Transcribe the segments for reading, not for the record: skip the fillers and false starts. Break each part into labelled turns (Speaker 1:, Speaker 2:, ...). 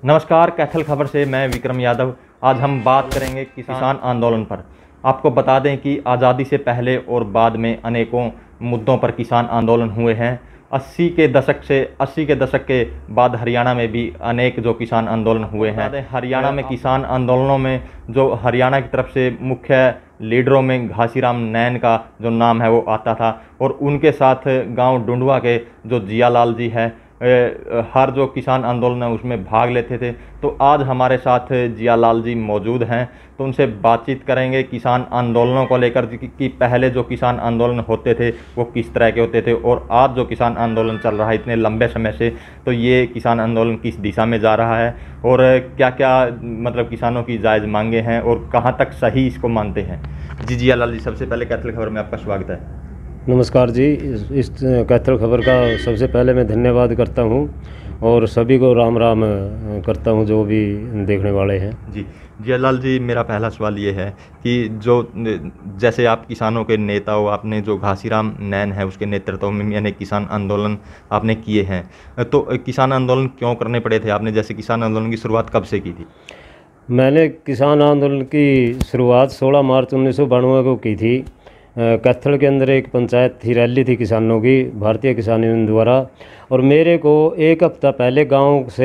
Speaker 1: नमस्कार, कैथल खबर से मैं विक्रम यादव। आज हम बात करेंगे किसान आंदोलन पर। आपको बता दें कि आज़ादी से पहले और बाद में अनेकों मुद्दों पर किसान आंदोलन हुए हैं। 80 के दशक के बाद हरियाणा में भी अनेक जो किसान आंदोलन हुए हैं। हरियाणा में किसान आंदोलनों में जो हरियाणा की तरफ से मुख्य लीडरों में घासीराम नैन का जो नाम है वो आता था, और उनके साथ गांव डुंडवा के जो जियालाल जी है, हर जो किसान आंदोलन है उसमें भाग लेते थे। तो आज हमारे साथ जियालाल जी मौजूद हैं, तो उनसे बातचीत करेंगे किसान आंदोलनों को लेकर कि पहले जो किसान आंदोलन होते थे वो किस तरह के होते थे, और आज जो किसान आंदोलन चल रहा है इतने लंबे समय से, तो ये किसान आंदोलन किस दिशा में जा रहा है, और क्या क्या मतलब किसानों की जायज़ मांगे हैं और कहाँ तक सही इसको मानते हैं। जी जियालाल जी, सबसे पहले कैथल खबर में आपका स्वागत है।
Speaker 2: नमस्कार जी। इस कैथल खबर का सबसे पहले मैं धन्यवाद करता हूं और सभी को राम राम करता हूं जो भी देखने वाले हैं।
Speaker 1: जी जियालाल जी, मेरा पहला सवाल ये है कि जो जैसे आप किसानों के नेता हो, आपने जो घासीराम नैन है उसके नेतृत्व में अनेक किसान आंदोलन आपने किए हैं, तो किसान आंदोलन क्यों करने पड़े थे आपने? जैसे किसान आंदोलन की शुरुआत कब से की थी?
Speaker 2: मैंने किसान आंदोलन की शुरुआत 16 मार्च 1992 को की थी। कैथल के अंदर एक पंचायत थी, रैली थी किसानों की, भारतीय किसान यूनियन द्वारा, और मेरे को एक हफ्ता पहले गांव से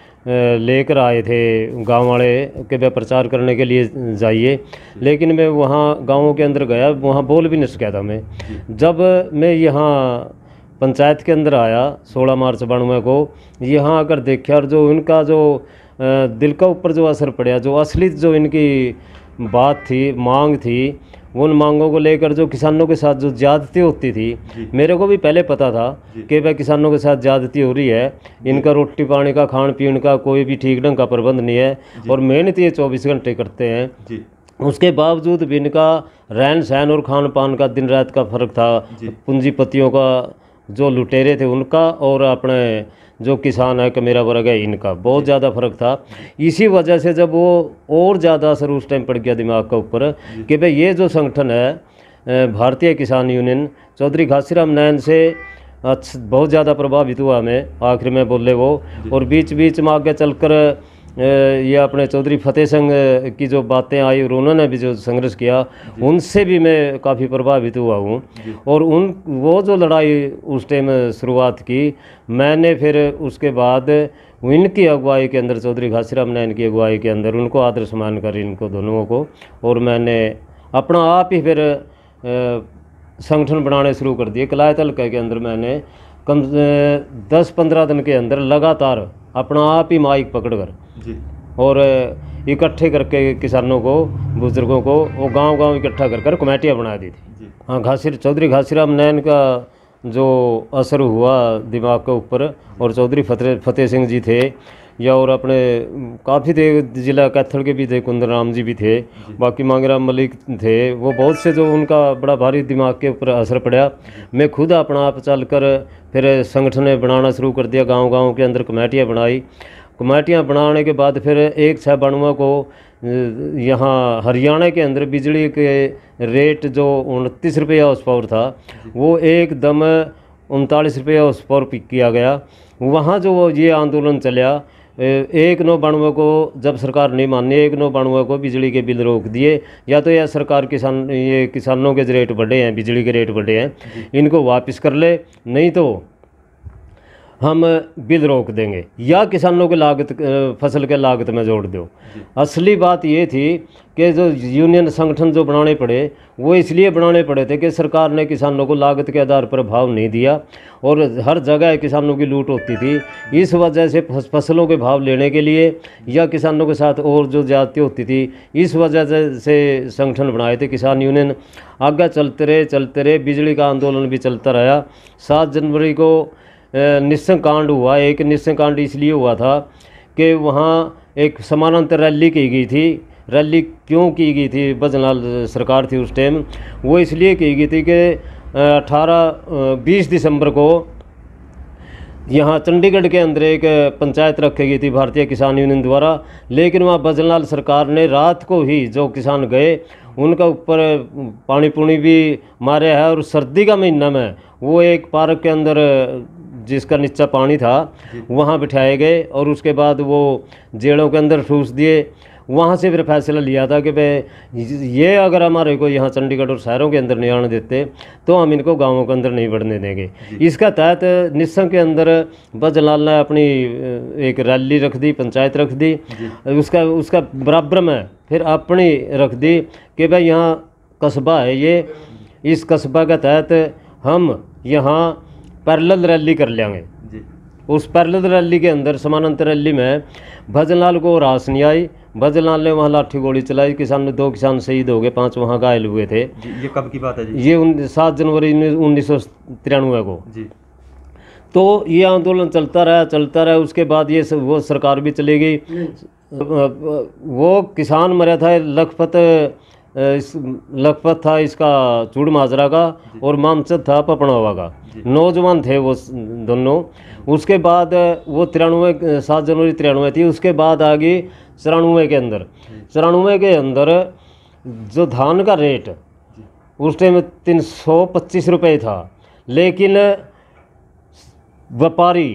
Speaker 2: लेकर आए थे गांव वाले के वे प्रचार करने के लिए जाइए, लेकिन मैं वहां गांवों के अंदर गया, वहां बोल भी नहीं सका था मैं। जब मैं यहाँ पंचायत के अंदर आया 16 मार्च 92 को, यहाँ आकर देखा और जो इनका जो दिल का ऊपर जो असर पड़ा, जो असली जो इनकी बात थी, मांग थी, उन मांगों को लेकर जो किसानों के साथ जो ज़्यादती होती थी, मेरे को भी पहले पता था कि भाई किसानों के साथ ज़्यादती हो रही है, इनका रोटी पानी का, खान पीन का कोई भी ठीक ढंग का प्रबंध नहीं है, और मेहनत ये 24 घंटे करते हैं। उसके बावजूद भी इनका रहन सहन और खान पान का दिन रात का फ़र्क था। पूंजीपतियों का जो लुटेरे थे उनका और अपने जो किसान है कि मेरा वर्ग है इनका बहुत ज़्यादा फ़र्क था। इसी वजह से जब वो और ज़्यादा असर उस टाइम पड़ गया दिमाग के ऊपर कि भाई ये जो संगठन है भारतीय किसान यूनियन, चौधरी घासीराम नैन से बहुत ज़्यादा प्रभावित हुआ मैं, आखिर में बोले वो, और बीच बीच में आगे चलकर ये अपने चौधरी फतेह सिंह की जो बातें आई और उन्होंने भी जो संघर्ष किया, उनसे भी मैं काफ़ी प्रभावित हुआ हूँ। और वो जो लड़ाई उस टाइम शुरुआत की मैंने, फिर उसके बाद इनकी अगुवाई के अंदर, चौधरी घासीराम नैन की अगुवाई के अंदर उनको आदर सम्मान कर इनको दोनों को, और मैंने अपना आप ही फिर संगठन बनाने शुरू कर दिए। कलायत हल्के के अंदर मैंने कम 10-15 दिन के अंदर लगातार अपना आप ही माइक पकड़कर और इकट्ठे करके किसानों को, बुजुर्गों को, वो गांव-गांव इकट्ठा कर कमेटियाँ बना दी थी। हाँ, चौधरी घासीराम नैन का जो असर हुआ दिमाग के ऊपर, और चौधरी फतेह सिंह जी थे, या और अपने काफ़ी थे, जिला कैथल के भी थे, कुंदन राम जी भी थे, बाकी मांगराम मलिक थे, वो बहुत से जो उनका बड़ा भारी दिमाग के ऊपर असर पड़ा। मैं खुद अपना आप चलकर फिर संगठन बनाना शुरू कर दिया, गांव-गांव के अंदर कमेटियाँ बनाई। कमेटियाँ बनाने के बाद फिर 1/6/92 को यहाँ हरियाणा के अंदर बिजली के रेट जो 29 रुपये हाउस पावर था, वो एकदम 39 रुपये हाउस पावर पिक किया गया। वहाँ जो ये आंदोलन चला, 1/9/92 को जब सरकार नहीं मानी, 1/9/92 को बिजली के बिल रोक दिए। या तो यह सरकार ये किसानों के रेट बढ़े हैं, बिजली के रेट बढ़े हैं, इनको वापस कर ले, नहीं तो हम बिल रोक देंगे, या किसानों के लागत, फसल के लागत में जोड़ दो। असली बात ये थी कि जो यूनियन संगठन जो बनाने पड़े, वो इसलिए बनाने पड़े थे कि सरकार ने किसानों को लागत के आधार पर भाव नहीं दिया, और हर जगह किसानों की लूट होती थी। इस वजह से फसलों के भाव लेने के लिए या किसानों के साथ और जो ज्यादती होती थी, इस वजह से संगठन बनाए थे किसान यूनियन। आगे चलते रहे, बिजली का आंदोलन भी चलता रहा। 7 जनवरी को निस्संग कांड हुआ। एक निस्संग कांड इसलिए हुआ था कि वहाँ एक समानांतर रैली की गई थी। रैली क्यों की गई थी? भजनलाल सरकार थी उस टाइम, वो इसलिए की गई थी कि 20 दिसंबर को यहाँ चंडीगढ़ के अंदर एक पंचायत रखी गई थी भारतीय किसान यूनियन द्वारा, लेकिन वहाँ भजनलाल सरकार ने रात को ही जो किसान गए उनका ऊपर पानी पुनी भी मारे है, और सर्दी का महीना में वो एक पार्क के अंदर जिसका नीचा पानी था वहाँ बिठाए गए और उसके बाद वो जेलों के अंदर ठूस दिए। वहाँ से फिर फैसला लिया था कि भाई ये अगर हमारे को यहाँ चंडीगढ़ और शहरों के अंदर नहीं आने देते तो हम इनको गांवों के अंदर नहीं बढ़ने देंगे। इसका तहत निस्संग के अंदर भजनलाल ने अपनी एक रैली रख दी, पंचायत रख दी, उसका बराबर में फिर अपनी रख दी कि भाई यहाँ कस्बा है ये, इस कस्बा के तहत हम यहाँ पैरेलल रैली कर लेंगे। उस पैरेलल रैली के अंदर समानांतर रैली में भजनलाल को रास नहीं आई। भजनलाल ने वहाँ लाठी गोली चलाई, दो किसान शहीद हो गए, 5 वहाँ घायल हुए थे।
Speaker 1: ये कब की बात है जी?
Speaker 2: ये 7 जनवरी 1993 को जी। तो ये आंदोलन चलता रहा। उसके बाद ये वो सरकार भी चली गई। वो किसान मरा था, लखपत था इसका चूड़ माजरा का और मामचद था पपनावा का। नौजवान थे वो दोनों। उसके बाद वो 7 जनवरी 93 थी। उसके बाद आ गई 94 के अंदर। 94 के अंदर जो धान का रेट उस टाइम 325 रुपये था, लेकिन व्यापारी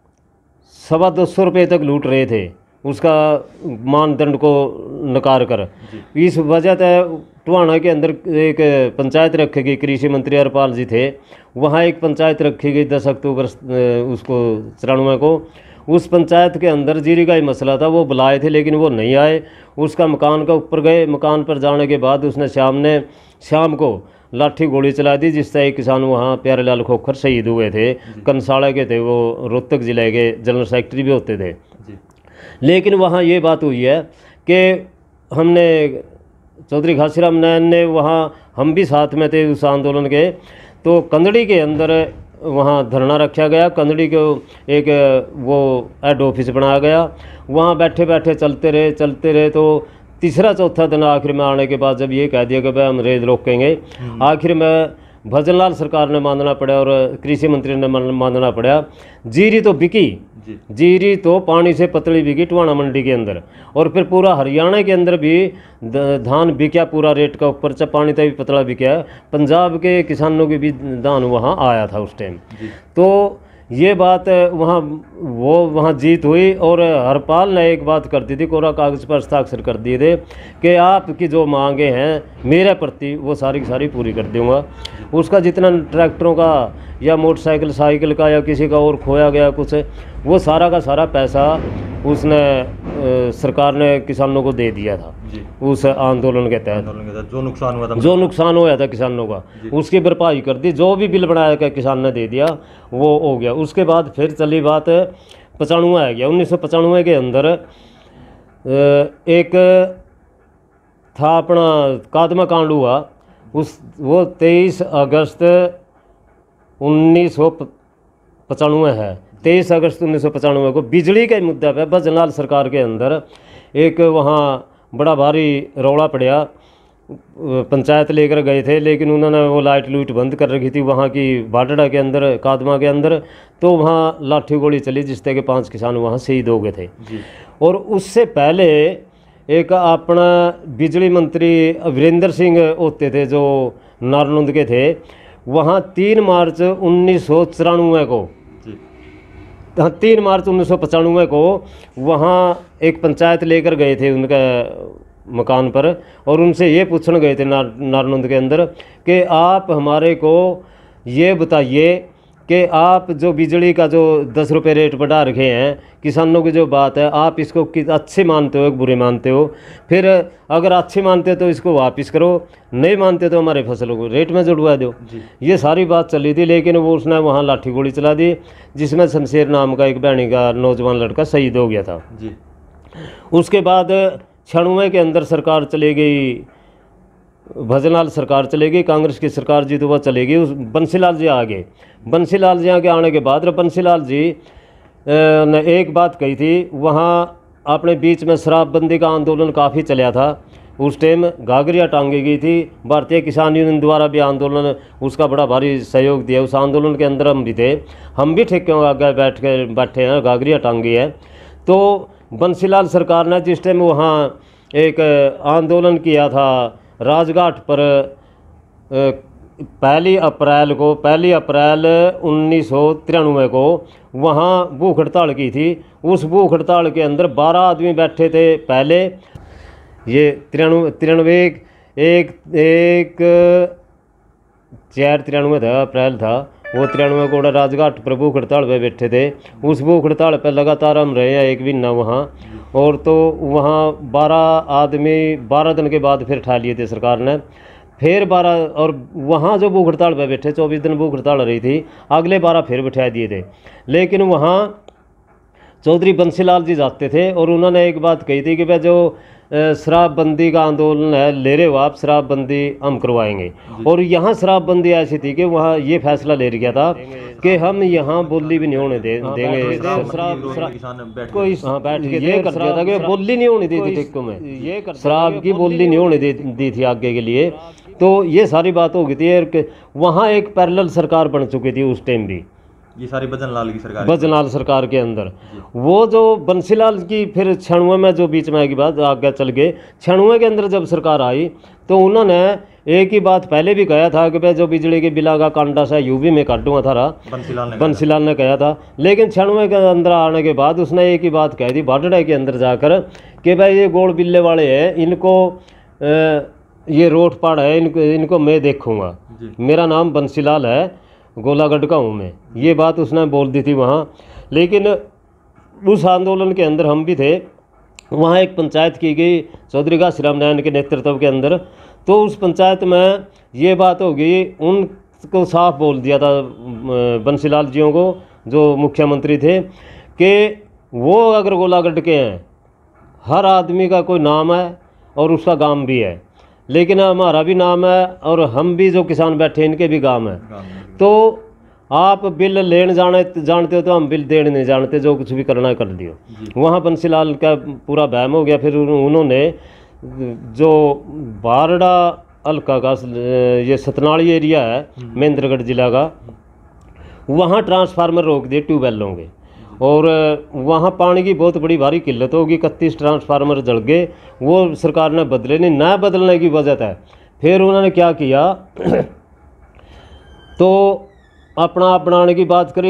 Speaker 2: 225 रुपये तक लूट रहे थे उसका मानदंड को नकार कर। इस वजह से टुहाना के अंदर एक पंचायत रखी गई, कृषि मंत्री हरपाल जी थे, वहाँ एक पंचायत रखी गई 10 अक्टूबर उसको 94 को। उस पंचायत के अंदर जीरी का ही मसला था, वो बुलाए थे लेकिन वो नहीं आए। उसका मकान का ऊपर गए, मकान पर जाने के बाद उसने शाम को लाठी गोली चला दी, जिससे एक किसान वहाँ प्यारेलाल खोखर शहीद हुए थे। कंसाड़ा के थे वो, रोहतक जिले के जनरल सेक्रेटरी भी होते थे। लेकिन वहाँ ये बात हुई है कि हमने चौधरी घासीराम नारायण ने वहाँ, हम भी साथ में थे उस आंदोलन के, तो कंदड़ी के अंदर वहाँ धरना रखा गया। कंदड़ी को एक वो हेड ऑफिस बनाया गया। वहाँ बैठे बैठे चलते रहे तो तीसरा चौथा दिन आखिर में आने के बाद जब ये कह दिया कि भाई हम रेल रोकेंगे, आखिर में भजनलाल सरकार ने मानना पड़ा और कृषि मंत्री ने मानना पड़ा। जीरी तो बिकी, जीरी तो पानी से पतली बिकी टुहाना मंडी के अंदर, और फिर पूरा हरियाणा के अंदर भी धान बिका पूरा रेट का ऊपर, चाहे पानी तक भी पतला बिका। पंजाब के किसानों की भी धान वहाँ आया था उस टाइम। तो ये बात वहाँ जीत हुई। और हरपाल ने एक बात कर दी थी, कोरा कागज़ पर हस्ताक्षर कर दिए थे कि आपकी जो मांगे हैं मेरे प्रति वो सारी की सारी पूरी कर दूँगा। उसका जितना ट्रैक्टरों का या मोटरसाइकिल साइकिल का या किसी का और खोया गया कुछ, वो सारा का सारा पैसा उसने सरकार ने किसानों को दे दिया था उस आंदोलन के तहत। जो नुकसान हुआ था किसानों का, उसकी भरपाई कर दी। जो भी बिल बनाया गया किसान ने दे दिया, वो हो गया। उसके बाद फिर चली बात 95 आ गया। 1995 के अंदर एक था अपना कादमा कांड हुआ। वो 23 अगस्त 1995 है। 23 अगस्त 1995 को बिजली के मुद्दे पे भजनलाल सरकार के अंदर एक वहाँ बड़ा भारी रौला पड़ा। पंचायत लेकर गए थे, लेकिन उन्होंने वो लाइट लूट बंद कर रखी थी वहाँ की बाडड़ा के अंदर, कादमा के अंदर। तो वहाँ लाठी गोली चली, जिससे कि 5 किसान वहाँ शहीद हो गए थे। और उससे पहले एक अपना बिजली मंत्री वीरेंद्र सिंह होते थे जो नारनौंद के थे। वहाँ 3 मार्च 1994 को 3 मार्च 1995 को वहाँ एक पंचायत लेकर गए थे उनका मकान पर, और उनसे ये पूछने गए थे नारनौंद के अंदर कि आप हमारे को ये बताइए कि आप जो बिजली का जो 10 रुपये रेट बढ़ा रखे हैं, किसानों की जो बात है, आप इसको अच्छे मानते हो बुरे मानते हो? फिर अगर अच्छे मानते हो तो इसको वापस करो, नहीं मानते तो हमारे फसलों को रेट में जुड़वा दो। ये सारी बात चली थी, लेकिन वो उसने वहाँ लाठी गोली चला दी, जिसमें शमशेर नाम का एक बहनी का नौजवान लड़का शहीद हो गया था। उसके बाद 96 के अंदर सरकार चली गई, भजनलाल सरकार चली गई, कांग्रेस की सरकार जी तो वह चलेगी। उस बंसीलाल जी आ गए। बंसीलाल जी आगे आने के बाद बंसीलाल जी ने एक बात कही थी, वहाँ अपने बीच में शराबबंदी का आंदोलन काफ़ी चला था। उस टाइम घाघरियाँ टांगी गई थी। भारतीय किसान यूनियन द्वारा भी आंदोलन, उसका बड़ा भारी सहयोग दिया। उस आंदोलन के अंदर हम भी थे, हम भी ठेकों आगे बैठे हैं, घाघरियाँ टांगी है। तो बंसीलाल सरकार ने जिस टाइम वहाँ एक आंदोलन किया था राजघाट पर पहली अप्रैल 1993 को वहाँ भूख हड़ताल की थी। उस भूख हड़ताल के अंदर 12 आदमी बैठे थे पहले। ये 93 एक 4/93 था, अप्रैल था वो। 93 को राजघाट पर भूख हड़ताल पे बैठे थे। उस भूख हड़ताल पर लगातार हम रहे हैं 1 महीना वहाँ। और तो वहाँ 12 आदमी 12 दिन के बाद फिर उठा लिए थे सरकार ने। फिर 12 और वहाँ जो भूख हड़ताल पर बैठे 24 दिन भूख हड़ताल रही थी, अगले 12 फिर बिठा दिए थे। लेकिन वहाँ चौधरी बंसीलाल जी जाते थे और उन्होंने एक बात कही थी कि भाई जो शराबबंदी का आंदोलन है ले रहे हो आप, शराबबंदी हम करवाएंगे। और यहाँ शराबबंदी ऐसी थी कि वहाँ ये फैसला ले गया था कि हम यहाँ बोली भी नहीं होने देंगे। शराब कोई बैठ के ये कर दिया था कि बोली नहीं होने दी थी टिक्को में, ये शराब की बोली नहीं होने दी थी आगे के लिए। तो ये सारी बात हो गई थी। वहाँ एक पैरेलल सरकार बन चुकी थी उस टाइम भी,
Speaker 1: ये सारी
Speaker 2: भजनलाल सरकार के अंदर। वो जो बंसीलाल की फिर 96 में जो बीच में आएगी बात, आगे चल गए 96 के अंदर जब सरकार आई तो उन्होंने एक ही बात पहले भी कहा था कि भाई जो बिजली के बिला का कांडा सा यूबी में काट दूंगा था, बंसीलाल ने कहा था। लेकिन 96 के अंदर आने के बाद उसने एक ही बात कही थी बाडड़ा के अंदर जाकर कि भाई ये गोल बिल्ले वाले हैं, इनको ये रोड पाड़ है, इनको मैं देखूँगा, मेरा नाम बंसीलाल है, गोलागढ़ का हूँ मैं। ये बात उसने बोल दी थी वहाँ। लेकिन उस आंदोलन के अंदर हम भी थे। वहाँ एक पंचायत की गई चौधरी घासीराम नारायण के नेतृत्व के अंदर। तो उस पंचायत में ये बात हो गई, उनको साफ बोल दिया था बंसीलाल जियों को जो मुख्यमंत्री थे कि वो अगर गोलागढ़ के हैं, हर आदमी का कोई नाम है और उसका गांव भी है, लेकिन हमारा भी नाम है और हम भी जो किसान बैठे इनके भी गांव है। तो आप बिल लेने जानते हो तो हम बिल देने नहीं जानते, जो कुछ भी करना है कर दियो। वहाँ बंसीलाल का पूरा बहम हो गया। फिर उन्होंने जो बारड़ा हल्का का ये सतनाली एरिया है महेंद्रगढ़ जिला का, वहाँ ट्रांसफार्मर रोक दिए ट्यूबवेलों के। और वहाँ पानी की बहुत बड़ी भारी किल्लत होगी। 31 ट्रांसफार्मर जल गए। वो सरकार ने बदले नहीं, ना बदलने की वजह था फिर उन्होंने क्या किया तो अपना आप बनाने की बात करी।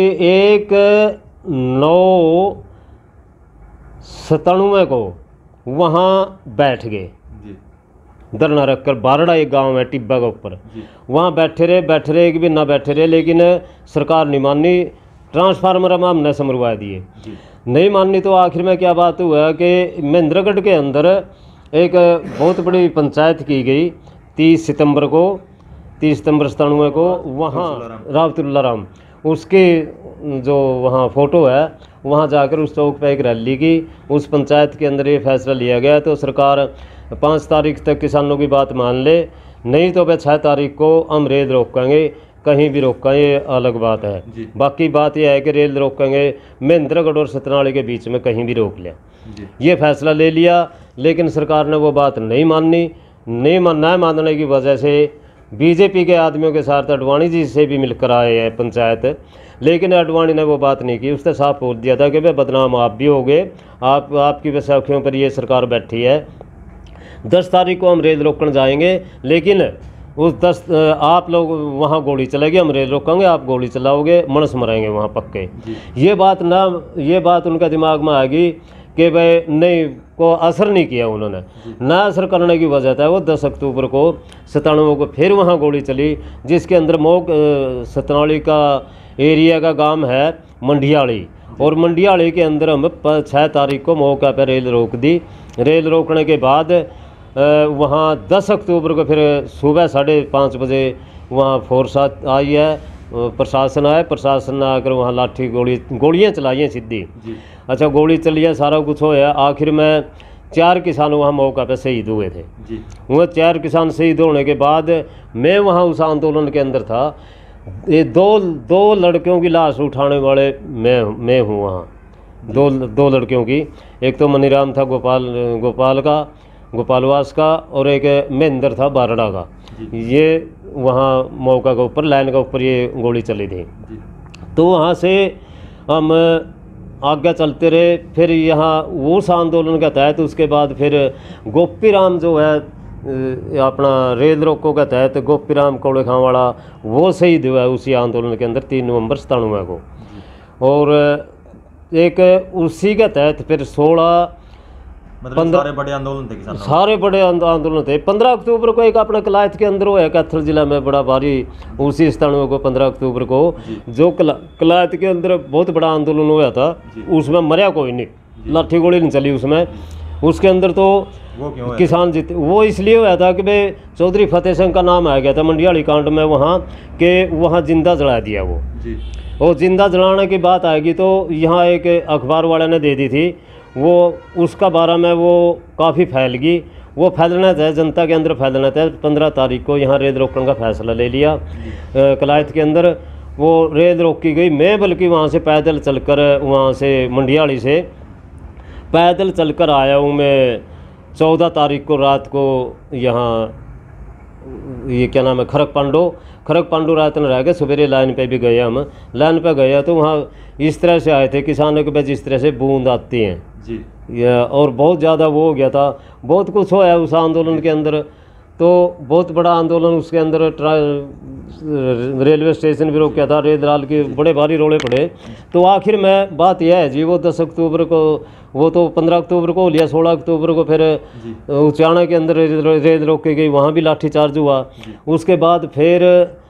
Speaker 2: 1/9/97 को वहाँ बैठ गए धरना रखकर। बारड़ा एक गांव है टिब्बा के ऊपर, वहाँ बैठे रहे एक भी ना बैठे रहे। लेकिन सरकार नहीं मानी, ट्रांसफार्मर हमने समरवा दिए। नहीं माननी तो आखिर में क्या बात हुआ कि महेंद्रगढ़ के अंदर एक बहुत बड़ी पंचायत की गई 30 सितंबर 97 को। वहाँ रावतुल्ला राम उसके जो वहाँ फ़ोटो है, वहाँ जाकर उस चौक पर एक रैली की। उस पंचायत के अंदर ये फैसला लिया गया तो सरकार 5 तारीख तक किसानों की बात मान ले, नहीं तो वह 6 तारीख को हम रेल रोकेंगे, कहीं भी रोकेंगे, ये अलग बात है। बाकी बात यह है कि रेल रोकेंगे महेंद्रगढ़ और सतनाली के बीच में कहीं भी रोक लिया। ये फैसला ले लिया, लेकिन सरकार ने वो बात नहीं माननी। नहीं मानने की वजह से बीजेपी के आदमियों के साथ अडवाणी जी से भी मिलकर आए हैं पंचायत, लेकिन अडवाणी ने वो बात नहीं की। उसने साफ बोल दिया था कि भाई बदनाम आप भी हो गए, आपकी बैसाखियों पर ये सरकार बैठी है। 10 तारीख को हम रेल रोकने जाएंगे, लेकिन उस 10 आप लोग वहाँ गोली चलेगी, हम रेल रोकेंगे, आप गोली चलाओगे, मनस मरेंगे वहाँ पक्के। ये बात उनका दिमाग में आ गई कि भाई नहीं को असर नहीं किया उन्होंने। ना असर करने की वजह था वो 10 अक्टूबर को 97 को फिर वहाँ गोली चली, जिसके अंदर सतनाली का एरिया का गांव है मंडियाली। और मंडियाली के अंदर हम 6 तारीख को मौका पर रेल रोक दी। रेल रोकने के बाद वहाँ 10 अक्टूबर को फिर सुबह 5:30 बजे वहाँ फोर्स आई है, प्रशासन आया। प्रशासन ने आकर वहाँ लाठी गोलियाँ चलाई हैं सीधी। अच्छा, गोली चली है, सारा कुछ होया। आखिर में 4 किसान वहाँ मौका पे शहीद हुए थे। वो 4 किसान शहीद होने के बाद मैं वहाँ उस आंदोलन के अंदर था। ये दो लड़कियों की लाश उठाने वाले मैं हूँ वहाँ। दो लड़कियों की, एक तो मनीराम था गोपालवास का, और एक महेंद्र था बारड़ा का। ये वहाँ मौका के ऊपर लाइन के ऊपर ये गोली चली थी। तो वहाँ से हम आगे चलते रहे। फिर यहाँ उस आंदोलन का तहत उसके बाद फिर गोपी राम जो है अपना रेल रोको के तहत गोपीराम कौड़े खां वाला वो शहीद हुआ है उसी आंदोलन के अंदर 3 नवंबर 97 को। और एक उसी के तहत फिर 16
Speaker 1: मतलब सारे बड़े आंदोलन थे किसानों,
Speaker 2: सारे बड़े आंदोलन थे। 15 अक्टूबर को एक अपना कलायत के अंदर हुआ है कैथल जिला में बड़ा भारी, उसी 97 को 15 अक्टूबर को जो कलायत के अंदर बहुत बड़ा आंदोलन हुआ था, उसमें मरा कोई नहीं, लाठी गोली नहीं चली उसमें। उसके अंदर तो
Speaker 1: वो क्यों
Speaker 2: किसान जीते, वो इसलिए हुआ था कि भाई चौधरी फतेह सिंह का नाम आ गया था मंडियाली कांड में वहाँ के, वहाँ जिंदा जला दिया वो जी। और जिंदा जलाने की बात आएगी तो यहाँ एक अखबार वाले ने दे दी थी, वो उसका बारे में वो काफ़ी फैल गई, वो फैलना था जनता के अंदर फैलना था। 15 तारीख को यहाँ रेल रोकने का फैसला ले लिया कलायत के अंदर, वो रेल रोकी गई। मैं बल्कि वहाँ से पैदल चलकर, वहाँ से मंडियाली से पैदल चलकर आया हूँ मैं 14 तारीख को रात को यहाँ, ये क्या नाम है, खरक पांडू रात में रह गए, सवेरे लाइन पे भी गए, हम लाइन पे गए तो वहाँ इस तरह से आए थे किसानों के पास, जिस तरह से बूंद आती हैं जी, और बहुत ज़्यादा वो हो गया था, बहुत कुछ होया उस आंदोलन के अंदर। तो बहुत बड़ा आंदोलन उसके अंदर, रेलवे स्टेशन भी रोका था, रेल राल के बड़े भारी रोड़े पड़े। तो आखिर में बात यह है जी, वो 10 अक्टूबर को, वो तो 15 अक्टूबर को लिया, 16 अक्टूबर को फिर उचाना के अंदर रेल रोकी गई, वहाँ भी लाठीचार्ज हुआ। उसके बाद फिर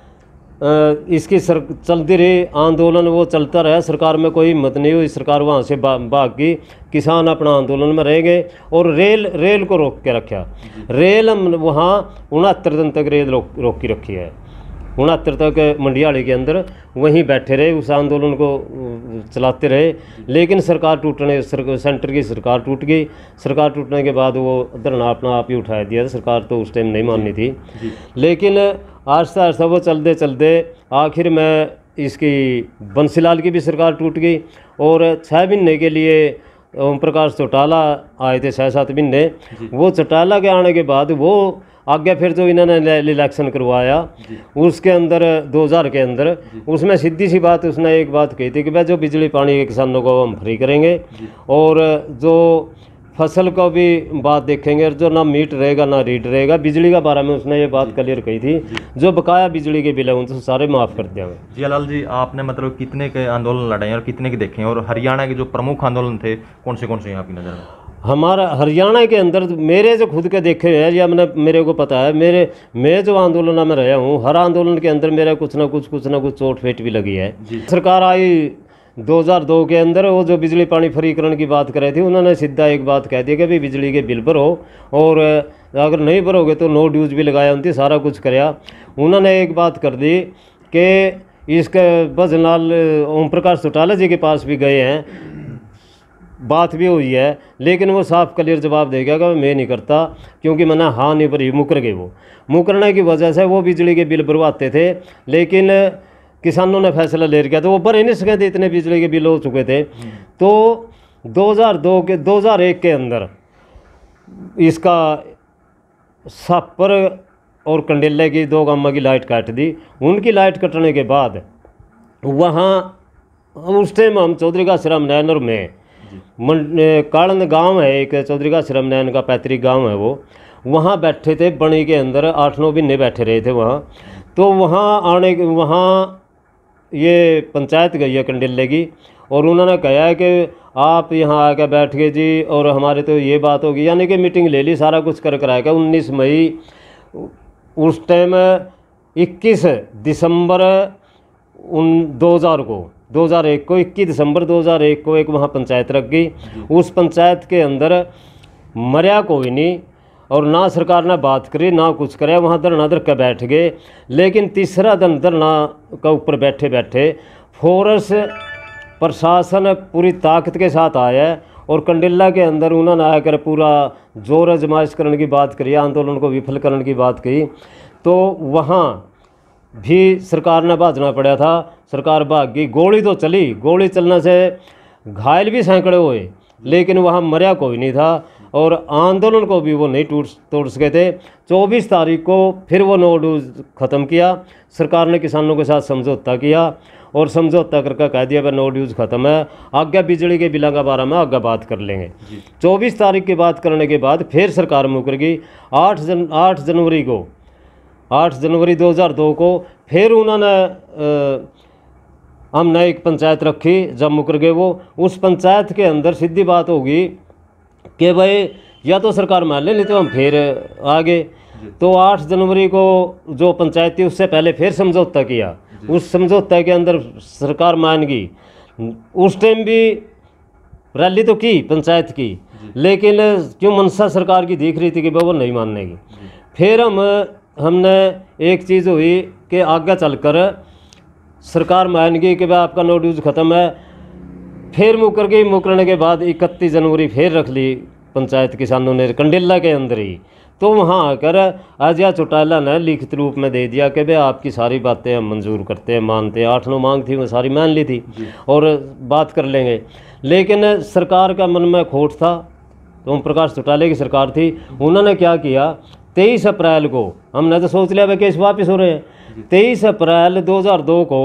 Speaker 2: इसकी चलती रही आंदोलन, वो चलता रहा, सरकार में कोई हिम्मत नहीं हुई, सरकार वहाँ से भाग गई, किसान अपना आंदोलन में रह गए और रेल को रोक के रखा। रेल वहाँ 69 दिन तक रेल रोकी रखी है, 69 तक मंडियाली के अंदर वहीं बैठे रहे, उस आंदोलन को चलाते रहे। लेकिन सरकार टूटने, सेंटर की सरकार टूट गई। सरकार टूटने के बाद वो धरना अपना आप ही उठा दिया था, सरकार तो उस टाइम नहीं माननी थी। लेकिन आहिस्ता आहिस्ता वो चलते चलते आखिर में इसकी बंसीलाल की भी सरकार टूट गई और 6 महीने के लिए ओम प्रकाश चौटाला आए थे, 6-7 महीने। वो चौटाला के आने के बाद वो आगे फिर जो इन्होंने इलेक्शन करवाया उसके अंदर 2000 के अंदर, उसमें सीधी सी बात उसने एक बात कही थी कि भाई जो बिजली पानी के किसानों को हम फ्री करेंगे और जो फसल को भी बात देखेंगे, और जो ना मीट रहेगा ना रीट रहेगा। बिजली का बारे में उसने ये बात क्लियर कही थी, जो बकाया बिजली के बिल है उनसे सारे माफ़ कर दिया।
Speaker 1: जी हलाल जी, आपने मतलब कितने के आंदोलन लड़े हैं और कितने के देखे हैं, और हरियाणा के जो प्रमुख आंदोलन थे कौन से यहाँ की नज़र में?
Speaker 2: हमारा हरियाणा के अंदर मेरे जो खुद के देखे हैं या मेरे को पता है, मैं जो आंदोलन में रहा हूँ, हर आंदोलन के अंदर मेरा कुछ ना कुछ चोट फेट भी लगी है। सरकार आई 2002 के अंदर, वो जो बिजली पानी फ्रीकरण की बात कर रहे थे, उन्होंने सीधा एक बात कह दी कि भाई बिजली के बिल भरो और अगर नहीं भरोगे तो नो ड्यूज भी लगाया, उनकी सारा कुछ कराया। उन्होंने एक बात कर दी कि इसके भजनलाल ओम प्रकाश चौटाला जी के पास भी गए हैं, बात भी हुई है, लेकिन वो साफ क्लियर जवाब दे गया कि मैं नहीं करता, क्योंकि मैंने हाँ नहीं भरी, मुकर गए। वो मुकरने की वजह से वो बिजली के बिल भरवाते थे, लेकिन किसानों ने फैसला ले रखा, तो वो भर ही नहीं सके थे, इतने बिजली के बिल हो चुके थे। तो 2001 के अंदर इसका सापर और कंडेले की 2 गांव की लाइट काट दी। उनकी लाइट कटने के बाद वहाँ उस टाइम हम चौधरी का श्रम नैन और मैं कालन गांव है एक, चौधरी का श्रम नैन का पैतृक गांव है, वो वहाँ बैठे थे बणी के अंदर, 8-9 महीने बैठे रहे थे वहाँ। तो वहाँ ये पंचायत गई है कंडेले की, और उन्होंने कहा है कि आप यहाँ आकर बैठ गए जी, और हमारे तो ये बात होगी, यानी कि मीटिंग ले ली, सारा कुछ कर कराया। 19 मई उस टाइम 21 दिसंबर 2001 को 21 दिसंबर 2001 को एक वहाँ पंचायत रख गई। उस पंचायत के अंदर मरिया कोई नहीं, और ना सरकार ने बात करी ना कुछ करे, वहाँ धरना धर के बैठ गए। लेकिन तीसरा दिन धरना का ऊपर बैठे बैठे फोर्स प्रशासन पूरी ताकत के साथ आया और कंडेला के अंदर उन्होंने आकर पूरा जोर आजमाइश करने की बात करी, आंदोलन को विफल करने की बात कही। तो वहाँ भी सरकार ने भागना पड़ा था, सरकार भाग गई। गोली तो चली, गोली चलने से घायल भी सैकड़े हुए, लेकिन वहाँ मरिया कोई नहीं था, और आंदोलन को भी वो नहीं तोड़ सके थे। 24 तारीख को फिर वो नो ड्यूज ख़त्म किया, सरकार ने किसानों के साथ समझौता किया, और समझौता करके कह दिया भाई नो ड्यूज खत्म है, आगे बिजली के बिलों के बारे में आगे बात कर लेंगे। 24 तारीख की बात करने के बाद फिर सरकार मुकर गई। 8 जनवरी 2002 को फिर उन्होंने हमने एक पंचायत रखी। जब मुकर गए वो, उस पंचायत के अंदर सीधी बात होगी कि भाई या तो सरकार मान ले, नहीं तो हम फिर आगे। तो 8 जनवरी को जो पंचायत थी उससे पहले फिर समझौता किया। उस समझौता के अंदर सरकार मान गई। उस टाइम भी रैली तो की पंचायत की, लेकिन क्यों मंशा सरकार की दिख रही थी कि वो नहीं मानने की। फिर हमने एक चीज़ हुई कि आगे चलकर सरकार मान गई कि भाई आपका नो ड्यूज ख़त्म है। फिर मुकर गई। मुकरने के बाद 31 जनवरी फिर रख ली पंचायत किसानों ने कंडेला के अंदर ही। तो वहाँ आकर अजय चौटाला ने लिखित रूप में दे दिया कि भाई आपकी सारी बातें हम मंजूर करते हैं, मानते हैं। 8-9 मांग थी वो सारी मान ली थी और बात कर लेंगे। लेकिन सरकार का मन में खोट था। तो ओम प्रकाश चौटाले की सरकार थी, उन्होंने क्या किया, 23 अप्रैल को हमने तो सोच लिया भाई केस वापस हो रहे हैं। 23 अप्रैल 2002 को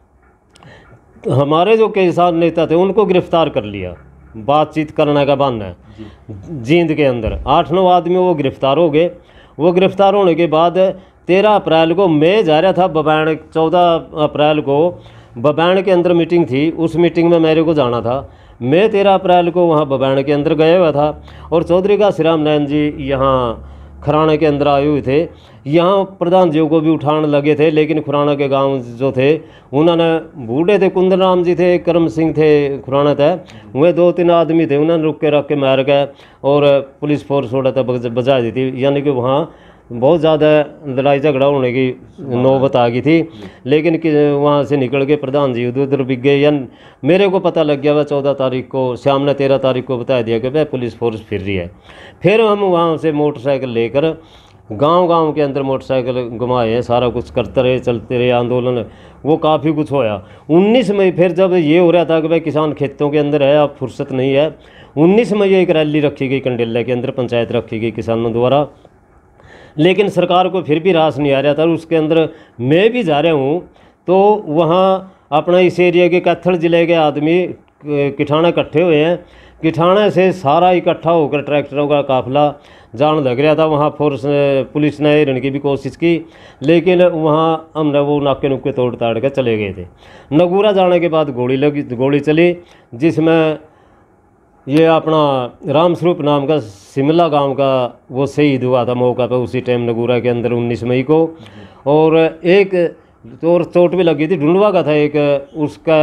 Speaker 2: हमारे जो किसान नेता थे उनको गिरफ्तार कर लिया, बातचीत करने का बहाना है। जींद के अंदर 8-9 आदमी वो गिरफ्तार हो गए। वो गिरफ्तार होने के बाद 13 अप्रैल को मैं जा रहा था बबैन। 14 अप्रैल को बबैन के अंदर मीटिंग थी, उस मीटिंग में मेरे को जाना था। मैं 13 अप्रैल को वहाँ बबैन के अंदर गया हुआ था और चौधरी घासीराम नैन जी यहाँ खुराना के अंदर आए हुए थे। यहाँ प्रधान जी को भी उठाने लगे थे, लेकिन खुराना के गांव जो थे उन्होंने, बूढ़े थे, कुंदन राम जी थे, करम सिंह थे, खुराना था, वे 2-3 आदमी थे, उन्होंने रुक के रख के मार गए और पुलिस फोर्स थोड़ा था बजा दी थी। यानी कि वहाँ बहुत ज़्यादा लड़ाई झगड़ा होने की नौबत आ गई थी। लेकिन वहाँ से निकल के प्रधान जी उधर बिक गए। या मेरे को पता लग गया वह 14 तारीख को, श्याम ने 13 तारीख को बता दिया कि भाई पुलिस फोर्स फिर रही है। फिर हम वहाँ से मोटरसाइकिल लेकर गांव के अंदर मोटरसाइकिल घुमाए हैं, सारा कुछ करते रहे, चलते रहे आंदोलन। वो काफ़ी कुछ होया। 19 मई फिर जब ये हो रहा था कि भाई किसान खेतों के अंदर है, अब फुर्सत नहीं है, 19 मई एक रैली रखी गई कंडेला के अंदर, पंचायत रखी गई किसानों द्वारा। लेकिन सरकार को फिर भी रास नहीं आ रहा था। उसके अंदर मैं भी जा रहा हूँ। तो वहाँ अपना इस एरिया के कैथल ज़िले के आदमी किठाना इकट्ठे हुए हैं। किठाना से सारा इकट्ठा होकर ट्रैक्टरों का काफिला जान लग रहा था। वहाँ फोर्स पुलिस ने हिरने की भी कोशिश की, लेकिन वहाँ हमने वो नाके नुक्के तोड़ ताड़ के चले गए थे। नगूरा जाने के बाद गोली चली, जिसमें ये अपना रामस्वरूप नाम का सिमला गांव का वो शहीद हुआ था मौका पे उसी टाइम नगूरा के अंदर 19 मई को। और एक और चोट भी लगी थी, ढूंढवा का था एक, उसका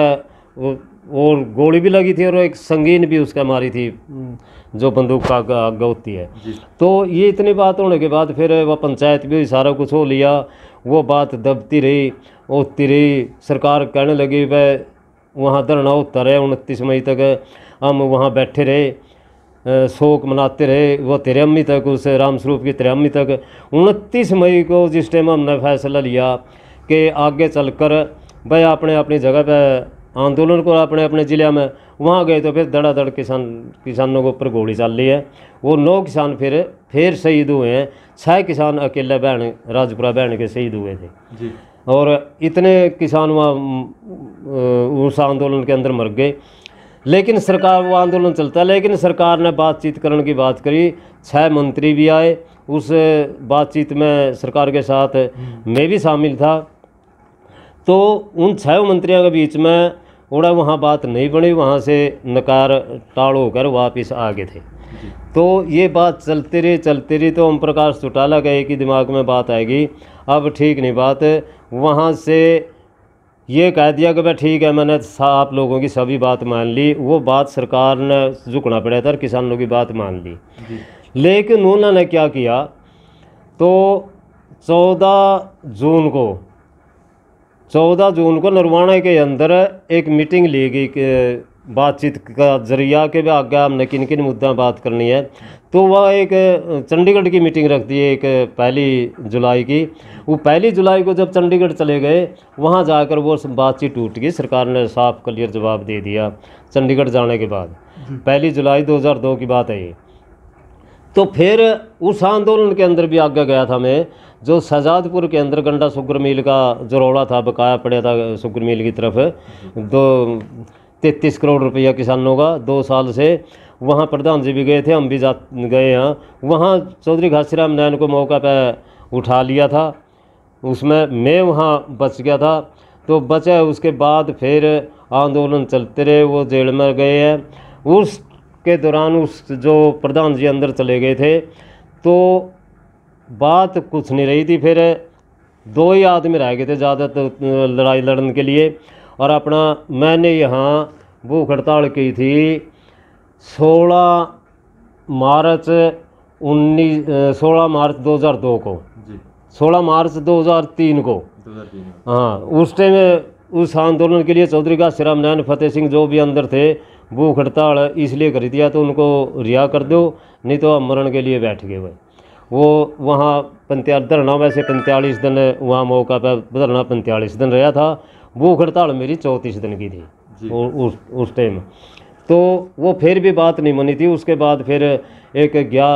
Speaker 2: और गोली भी लगी थी और एक संगीन भी उसका मारी थी जो बंदूक का आग होती है। तो ये इतनी बात होने के बाद फिर वह पंचायत भी सारा कुछ हो लिया। वो बात दबती रही, होती रही। सरकार कहने लगी वह वहाँ धरना होता रहे 29 मई तक। हम वहाँ बैठे रहे, शोक मनाते रहे वो 13वीं तक, उस रामस्वरूप की 13वीं तक। 29 मई को जिस टाइम हमने फैसला लिया कि आगे चलकर भाई अपने अपनी जगह पे आंदोलन को अपने अपने ज़िले में, वहाँ गए तो फिर धड़ाधड़ किसानों के ऊपर गोली चल रही है। वो 9 किसान फिर शहीद हुए हैं। 6 किसान अकेले बहन राजपुरा बहन के शहीद हुए थे जी। और इतने किसान वहाँ उस आंदोलन के अंदर मर गए। लेकिन सरकार, वो आंदोलन चलता, लेकिन सरकार ने बातचीत करने की बात करी। 6 मंत्री भी आए उस बातचीत में, सरकार के साथ मैं भी शामिल था। तो उन 6 मंत्रियों के बीच में उड़ा वहाँ बात नहीं बनी, वहाँ से नकार टाड़ होकर वापस आ गए थे। तो ये बात चलती रही। तो ओम प्रकाश चौटाला का एक ही दिमाग में बात आएगी, अब ठीक नहीं बात। वहाँ से ये कह दिया कि भाई ठीक है, मैंने आप लोगों की सभी बात मान ली। वो बात सरकार ने झुकना पड़ा था और किसानों की बात मान ली। लेकिन उन्होंने क्या किया, तो 14 जून को नरवाना के अंदर एक मीटिंग ली गई बातचीत का जरिया के भी आगे हमने किन किन मुद्दा बात करनी है। तो वह एक चंडीगढ़ की मीटिंग रख दी है, एक 1 जुलाई की। वो 1 जुलाई को जब चंडीगढ़ चले गए, वहाँ जाकर वो बातचीत टूट गई। सरकार ने साफ क्लियर जवाब दे दिया चंडीगढ़ जाने के बाद। 1 जुलाई 2002 की बात है ये। तो फिर उस आंदोलन के अंदर भी आगे गया था मैं, जो शहजादपुर के अंदर गंडा शुगर मिल का जो रौला था, बकाया पड़ा था शुगर मिल की तरफ 33 करोड़ रुपया किसानों का 2 साल से। वहाँ प्रधान जी भी गए थे, हम भी गए हैं। वहाँ चौधरी घासीराम नैन को मौका पर उठा लिया था, उसमें मैं वहाँ बच गया था। तो बचा, उसके बाद फिर आंदोलन चलते रहे, वो जेल में गए हैं। उसके दौरान उस जो प्रधान जी अंदर चले गए थे तो बात कुछ नहीं रही थी। फिर 2 ही आदमी रह गए थे ज़्यादा लड़ाई लड़ने के लिए। और अपना मैंने यहाँ भूख हड़ताल की थी 16 मार्च 2002 को, 16 मार्च 2003 को। हाँ, उस टाइम उस आंदोलन के लिए चौधरी घासीराम नैन, फतेह सिंह जो भी अंदर थे, भूख हड़ताल इसलिए कर दिया तो उनको रिहा कर दो, नहीं तो हम मरण के लिए बैठ गए। वो वहाँ धरना वैसे 45 दिन वहाँ मौका पर धरना 45 दिन रहा था। भूख हड़ताल मेरी 34 दिन की थी उस टाइम। तो वो फिर भी बात नहीं बनी थी। उसके बाद फिर एक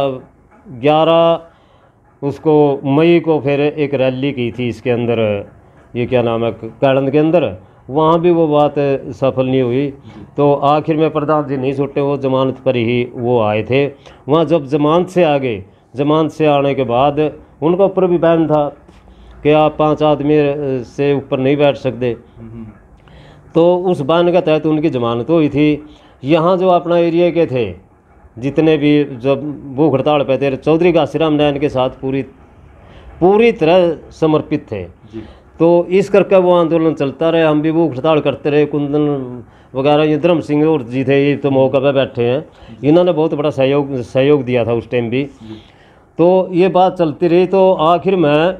Speaker 2: 11 उसको मई को फिर एक रैली की थी इसके अंदर, ये क्या नाम है, कैलन के अंदर। वहाँ भी वो बात सफल नहीं हुई। तो आखिर में प्रधान जी नहीं छूटे, वो जमानत पर ही वो आए थे। वहाँ जब जमानत से आ गए, जमानत से आने के बाद उनका ऊपर भी बैन था कि आप 5 आदमी से ऊपर नहीं बैठ सकते। तो उस बैन के तहत उनकी जमानत हुई थी। यहाँ जो अपना एरिया के थे जितने भी जब भूख हड़ताल पे थे, चौधरी घासीराम नैन के साथ पूरी तरह समर्पित थे। तो इस करके वो आंदोलन चलता रहे, हम भी भूख हड़ताल करते रहे। कुंदन वगैरह, ये धर्म सिंह और जी थे, ये तो मौका पे बैठे हैं, इन्होंने बहुत बड़ा सहयोग दिया था उस टाइम भी। तो ये बात चलती रही। तो आखिर में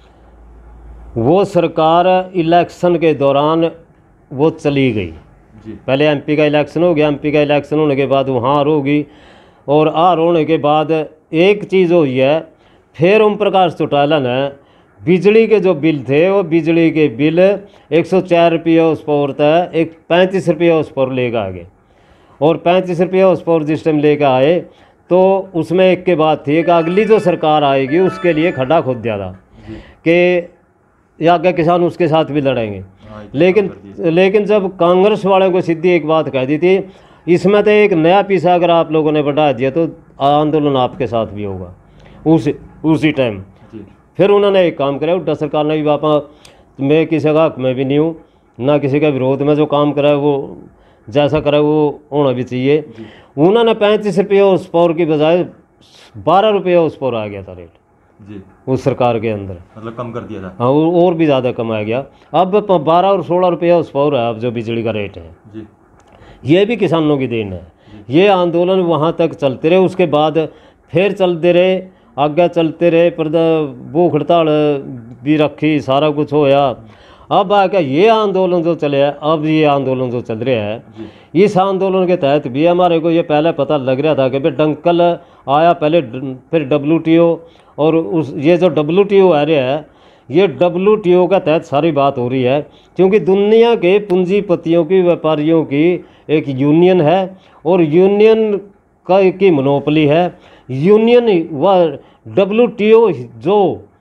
Speaker 2: वो सरकार इलेक्शन के दौरान वो चली गई। पहले एमपी का इलेक्शन हो गया, एमपी का इलेक्शन होने के बाद वहाँ हार होगी, और हार होने के बाद एक चीज़ हुई है, फिर ओम प्रकाश चौटाला ने बिजली के जो बिल थे, वो बिजली के बिल 104 रुपये उस पर था, 35 रुपये उस पर लेकर आ गए। और 35 रुपये उस पर जिस टाइम लेकर आए तो उसमें एक के बाद थी कि अगली जो सरकार आएगी उसके लिए खड्डा खोद दिया था कि आगे किसान उसके साथ भी लड़ेंगे। लेकिन जब कांग्रेस वालों को सीधी एक बात कह दी थी, इसमें तो एक नया पीसा अगर आप लोगों ने बढ़ा दिया तो आंदोलन आपके साथ भी होगा। उसी टाइम फिर उन्होंने एक काम किया, उल्टा सरकार ने भी, बापा मैं किसी का हक में भी नहीं हूँ, ना किसी का विरोध में, जो काम करा है वो जैसा करा वो होना भी चाहिए। उन्होंने 35 रुपये उस पावर की बजाय 12 रुपये उस पावर आ गया था रेट जी उस सरकार के अंदर,
Speaker 1: मतलब कम कर दिया था।
Speaker 2: हाँ, और भी ज़्यादा कम आ गया। अब 12 और 16 रुपये उस पावर है अब जो बिजली का रेट है जी। ये भी किसानों की देन है। ये आंदोलन वहाँ तक चलते रहे, उसके बाद फिर चलते रहे, आगे चलते रहे, भूख हड़ताल भी रखी, सारा कुछ होया। अब आके ये आंदोलन जो चले है, अब ये आंदोलन जो चल रहा है, इस आंदोलन के तहत भी हमारे को ये पहले पता लग रहा था कि भाई डंकल आया पहले, फिर WTO, और ये जो WTO आ रहा है, ये WTO का तहत सारी बात हो रही है, क्योंकि दुनिया के पूंजीपतियों की, व्यापारियों की एक यूनियन है, और यूनियन की मोनोपोली है। यूनियन व WTO जो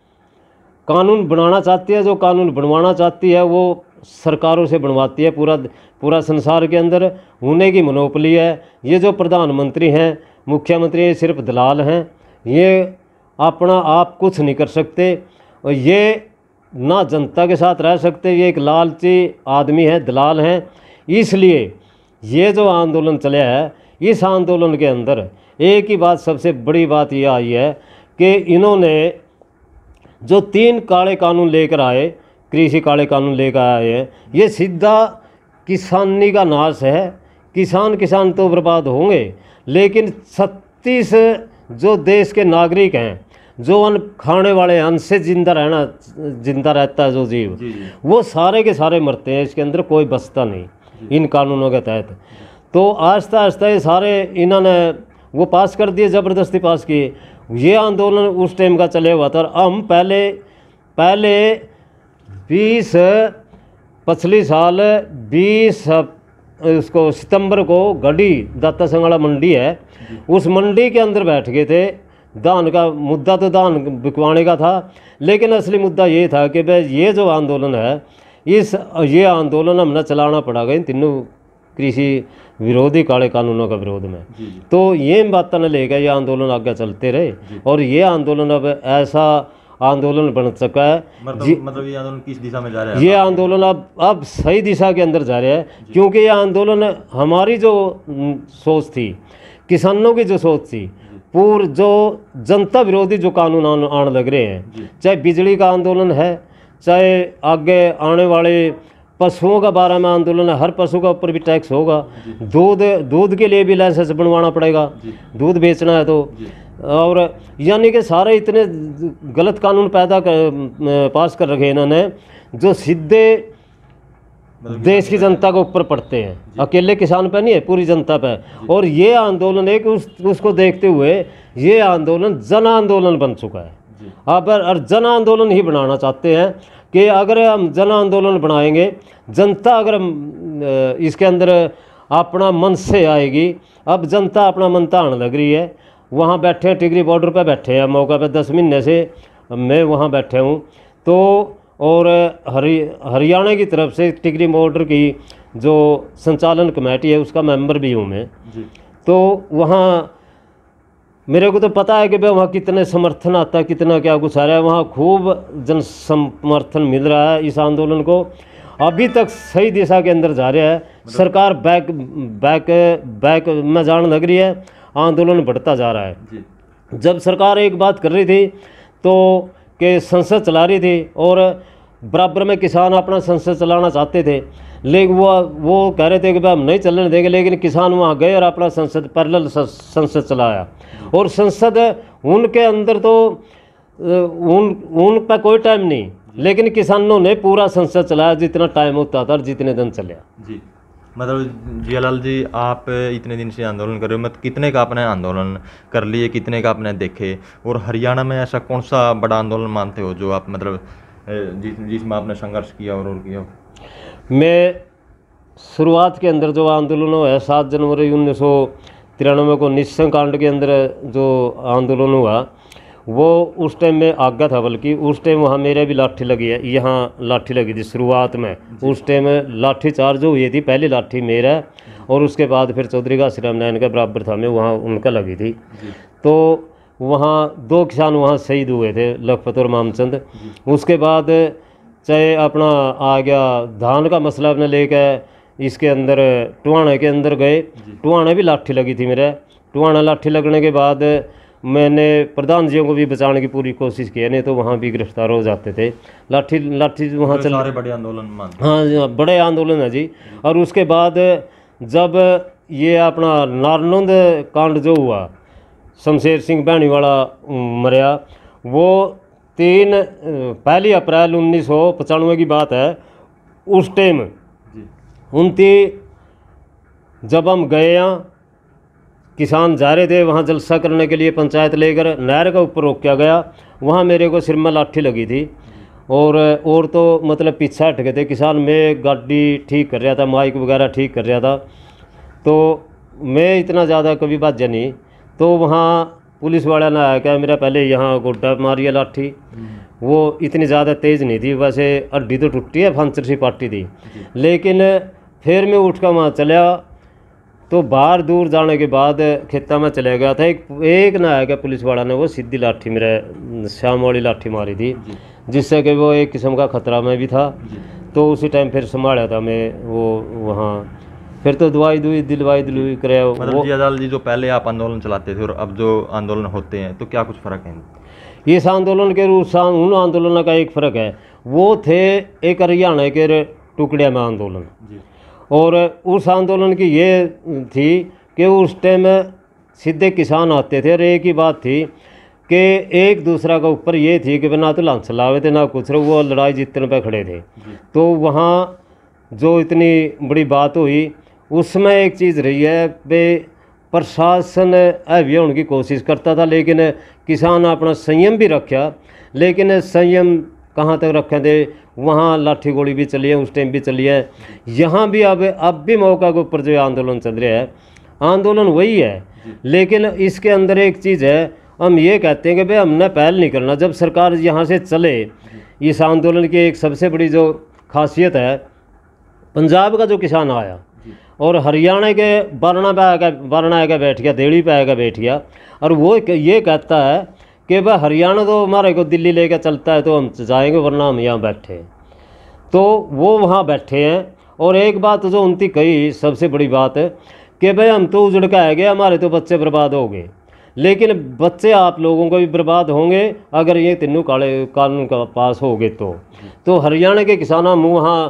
Speaker 2: कानून बनाना चाहती है, जो कानून बनवाना चाहती है, वो सरकारों से बनवाती है। पूरा संसार के अंदर उन्हीं की मोनोपोली है। ये जो प्रधानमंत्री हैं, मुख्यमंत्री, ये सिर्फ दलाल हैं, ये अपना आप कुछ नहीं कर सकते, और ये ना जनता के साथ रह सकते। ये एक लालची आदमी है, दलाल हैं। इसलिए ये जो आंदोलन चला है, इस आंदोलन के अंदर एक ही बात, सबसे बड़ी बात ये आई है कि इन्होंने जो 3 काले कानून लेकर आए, कृषि काले कानून लेकर आए हैं, ये सीधा किसानी का नाश है। किसान तो बर्बाद होंगे, लेकिन 36 जो देश के नागरिक हैं, जो अन्न खाने वाले अन्न से जिंदा रहता है जो जीव, वो सारे के सारे मरते हैं। इसके अंदर कोई बचता नहीं इन कानूनों के तहत। तो आहिस्ता आहिस्ता ये सारे इन्होंने वो पास कर दिए, ज़बरदस्ती पास किए। ये आंदोलन उस टाइम का चले हुआ था। हम पहले 20 पिछले साल 20 उसको सितंबर को गढ़ी दाता संगाला मंडी है, उस मंडी के अंदर बैठ गए थे। धान का मुद्दा तो धान बिकवाने का था, लेकिन असली मुद्दा ये था कि भाई ये जो आंदोलन है, ये आंदोलन हमने चलाना पड़ेगा इन तीनों कृषि विरोधी काले कानूनों का विरोध में। तो ये बातें लेकर ये आंदोलन आगे चलते रहे और ये आंदोलन अब ऐसा आंदोलन बन चुका है।
Speaker 1: मतलब ये आंदोलन किस दिशा में जा रहा है?
Speaker 2: ये आंदोलन अब सही दिशा के अंदर जा रहा है, क्योंकि ये आंदोलन हमारी जो सोच थी, किसानों की जो सोच थी, जो जनता विरोधी जो कानून आने लग रहे हैं, चाहे बिजली का आंदोलन है, चाहे आगे आने वाले पशुओं का बारे में आंदोलन है, हर पशु का ऊपर भी टैक्स होगा, दूध के लिए भी लाइसेंस बनवाना पड़ेगा, दूध बेचना है तो, और यानी कि सारे इतने गलत कानून पास कर रखे इन्होंने जो सीधे देश की जनता के ऊपर पड़ते हैं, अकेले किसान पे नहीं है, पूरी जनता पे। और ये आंदोलन एक उसको देखते हुए ये आंदोलन जन आंदोलन बन चुका है। अब और जन आंदोलन ही बनाना चाहते हैं कि अगर हम जन आंदोलन बनाएंगे, जनता अगर इसके अंदर अपना मन से आएगी। अब जनता अपना मन तान लग रही है, वहाँ बैठे हैं, टिगरी बॉर्डर पे बैठे हैं मौका पे, 10 महीने से मैं वहाँ बैठे हूँ। तो और हरियाणा की तरफ से टिगरी बॉर्डर की जो संचालन कमेटी है उसका मेंबर भी हूँ मैं। तो वहाँ मेरे को तो पता है कि भाई वहाँ कितने समर्थन आता है, कितना क्या कुछ आ रहा है, वहाँ खूब जन समर्थन मिल रहा है इस आंदोलन को। अभी तक सही दिशा के अंदर जा रहा है, सरकार बैक में जाने लग रही है, आंदोलन बढ़ता जा रहा है। जब सरकार एक बात कर रही थी तो कि संसद चला रही थी और बराबर में किसान अपना संसद चलाना चाहते थे, लेकिन वो कह रहे थे कि भाई हम नहीं चलने देंगे, लेकिन किसान वहाँ गए और अपना संसद पैरेलल संसद चलाया। और संसद उनके अंदर तो उन पर कोई टाइम नहीं, लेकिन किसानों ने पूरा संसद चलाया जितना टाइम होता था और जितने दिन चला।
Speaker 1: जी मतलब जियालाल जी, आप इतने दिन से आंदोलन कर रहे हो, मतलब कितने का आपने आंदोलन कर लिए, कितने का आपने देखे, और हरियाणा में ऐसा कौन सा बड़ा आंदोलन मानते हो जो आप मतलब जिसमें आपने संघर्ष किया और किया?
Speaker 2: मैं शुरुआत के अंदर जो आंदोलन हुआ है 7 जनवरी 1993 को निस्संग कांड के अंदर जो आंदोलन हुआ, वो उस टाइम में आगा था, बल्कि उस टाइम वहाँ मेरे भी लाठी लगी है, यहाँ लाठी लगी थी शुरुआत में। उस टाइम लाठी चार्ज हुई थी, पहली लाठी मेरा और उसके बाद फिर चौधरी घासीराम नारायण के बराबर था मैं, वहाँ उनका लगी थी। तो वहाँ 2 किसान वहाँ शहीद हुए थे, लखपत और मामचंद। उसके बाद चाहे अपना आ गया धान का मसला अपने लेकर इसके अंदर टुहाने के अंदर गए, टुहाने भी लाठी लगी थी मेरे। टुहाना लाठी लगने के बाद मैंने प्रधान जियों को भी बचाने की पूरी कोशिश की, नहीं तो वहाँ भी गिरफ्तार हो जाते थे। लाठी वहाँ चल
Speaker 1: सारे बड़े आंदोलन।
Speaker 2: हाँ, बड़े आंदोलन है जी। और उसके बाद जब ये अपना नारनौंद कांड जो हुआ, शमशेर सिंह भैनी वाला मरिया, वो 1 अप्रैल 1995 की बात है। उस टाइम 29 जब हम गए यहाँ, किसान जा रहे थे वहाँ जलसा करने के लिए, पंचायत लेकर नहर का ऊपर रोका गया, वहाँ मेरे को सिर में लाठी लगी थी। और तो मतलब पीछे हट गए थे किसान। मैं गाड़ी ठीक कर रहा था, माइक वगैरह ठीक कर रहा था, तो मैं इतना ज़्यादा कभी बाजा नहीं। तो वहाँ पुलिस वाला ने आया क्या, मेरा पहले यहाँ गोड्डा मारी लाठी, वो इतनी ज़्यादा तेज़ नहीं थी, वैसे हड्डी तो टूटी है, फंचर सी पाटी थी। लेकिन फिर मैं उठ कर वहाँ चला, तो बाहर दूर जाने के बाद खेता में चले गया था। एक ना आया क्या पुलिस वाला ने, वो सीधी लाठी मेरे शाम वाली लाठी मारी थी, जिससे कि वो एक किस्म का खतरा में भी था। तो उसी टाइम फिर संभाला था मैं वो वहाँ, फिर तो दवाई दिलवाई कराया।
Speaker 1: मतलब जियालाल जी, जो पहले आप आंदोलन चलाते थे और अब जो आंदोलन होते हैं, तो क्या कुछ फ़र्क है?
Speaker 2: इस आंदोलन के उन आंदोलन का एक फ़र्क है, वो थे एक हरियाणा के टुकड़िया में आंदोलन, और उस आंदोलन की ये थी कि उस टाइम सीधे किसान आते थे और एक ही बात थी कि एक दूसरा के ऊपर ये थी कि ना तो लांछ लावे थे ना कुछ, वो लड़ाई जीतने पे खड़े थे। तो वहाँ जो इतनी बड़ी बात हुई, उसमें एक चीज़ रही है बे, प्रशासन हैवी होने की कोशिश करता था, लेकिन किसान अपना संयम भी रखा, लेकिन संयम कहाँ तक रखे थे, वहाँ लाठी गोली भी चली है, उस टाइम भी चली है, यहाँ भी अब भी मौका के ऊपर जो आंदोलन चल रहा है, आंदोलन वही है। लेकिन इसके अंदर एक चीज़ है, हम ये कहते हैं कि भाई हमने पहल नहीं करना। जब सरकार यहाँ से चले, इस आंदोलन की एक सबसे बड़ी जो खासियत है, पंजाब का जो किसान आया और हरियाणा के बारना आएगा बैठ गया, देहड़ी पे आएगा बैठ गया, और वो ये कहता है कि भाई हरियाणा तो हमारे को दिल्ली लेकर चलता है तो हम जाएंगे, वरना हम यहाँ बैठे हैं। तो वो वहाँ बैठे हैं। और एक बात जो उनकी कही सबसे बड़ी बात है कि भाई हम तो उजड़ के आ गए, हमारे तो बच्चे बर्बाद हो गए। लेकिन बच्चे आप लोगों को भी बर्बाद होंगे अगर ये तीनों काले कानून का पास हो गए तो हरियाणा के किसान हम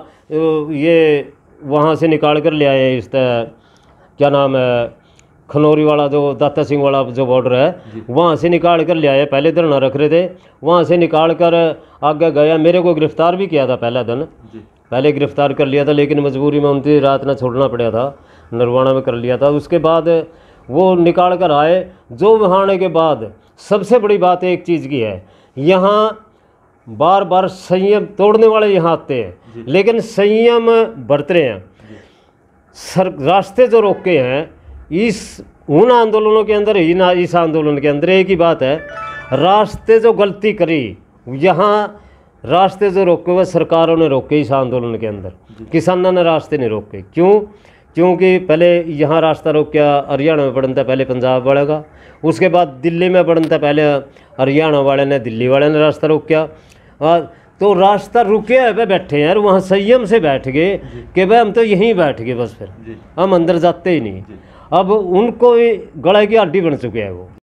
Speaker 2: वहाँ से निकाल कर ले आए। इस क्या नाम है, खनौरी वाला जो दाता सिंह वाला जो बॉर्डर है, वहाँ से निकाल कर ले आए। पहले धरना रख रहे थे, वहाँ से निकाल कर आगे गया। मेरे को गिरफ्तार भी किया था पहला दिन, पहले गिरफ्तार कर लिया था, लेकिन मजबूरी में उनकी रात में छोड़ना पड़ा था, नरवाना में कर लिया था। उसके बाद वो निकाल कर आए। जो वहाँ आने के बाद सबसे बड़ी बात एक चीज़ की है, यहाँ बार बार संयम तोड़ने वाले यहाँ आते हैं, लेकिन संयम बरत रहे हैं। रास्ते जो रोके हैं इस उन आंदोलनों के अंदर ही ना, इस आंदोलन के अंदर एक ही बात है, रास्ते जो गलती करी यहाँ, रास्ते जो रोके हुए सरकारों ने रोके इस आंदोलन के अंदर, किसानों ने रास्ते नहीं रोके। क्यों? क्योंकि पहले यहाँ रास्ता रोक किया हरियाणा में पड़ता, पहले पंजाब वाले का, उसके बाद दिल्ली में पड़ता, पहले हरियाणा वाले ने, दिल्ली वाले ने रास्ता रोक किया। तो रास्ता रुके है बैठे हैं, वहाँ संयम से बैठ गए कि भाई हम तो यहीं बैठ गए, बस फिर हम अंदर जाते ही नहीं। अब उनको गले की हड्डी बन चुके हैं वो।